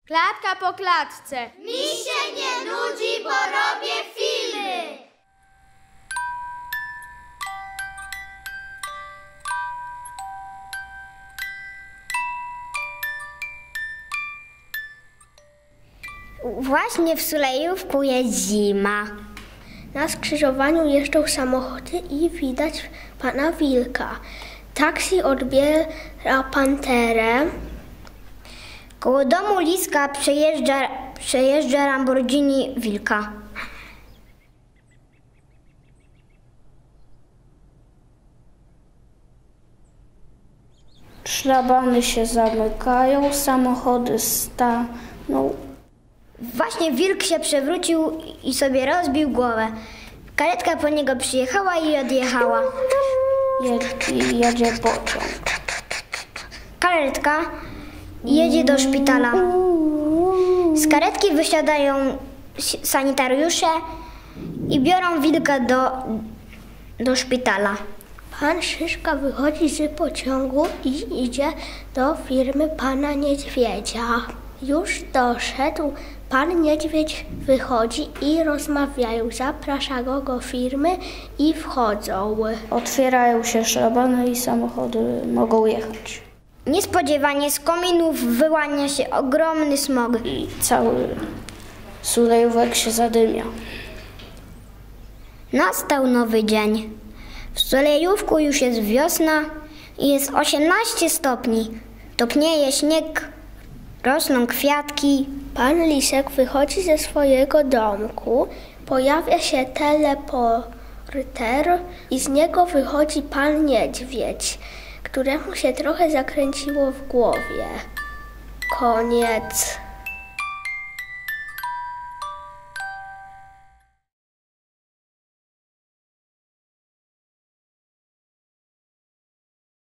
Klatka po klatce. Mi się nie nudzi, bo robię filmy. Właśnie w Sulejówku jest zima. Na skrzyżowaniu jeżdżą samochody i widać pana Wilka. Taksi odbiera Panterę. Koło domu Liska przejeżdża Lamborghini Wilka. Szlabany się zamykają, samochody staną. Właśnie Wilk się przewrócił i sobie rozbił głowę. Karetka po niego przyjechała i odjechała. Jedzie pociąg. Karetka jedzie do szpitala. Z karetki wysiadają sanitariusze i biorą Wilka do szpitala. Pan Szyszka wychodzi z pociągu i idzie do firmy pana Niedźwiedzia. Już doszedł, pan Niedźwiedź wychodzi i rozmawiają. Zaprasza go do firmy i wchodzą. Otwierają się szlabany i samochody mogą jechać. Niespodziewanie z kominów wyłania się ogromny smog. I cały Sulejówek się zadymia. Nastał nowy dzień. W Sulejówku już jest wiosna i jest 18 stopni. Topnieje śnieg, rosną kwiatki. Pan Lisek wychodzi ze swojego domku, pojawia się teleporter i z niego wychodzi pan Niedźwiedź, któremu się trochę zakręciło w głowie. Koniec.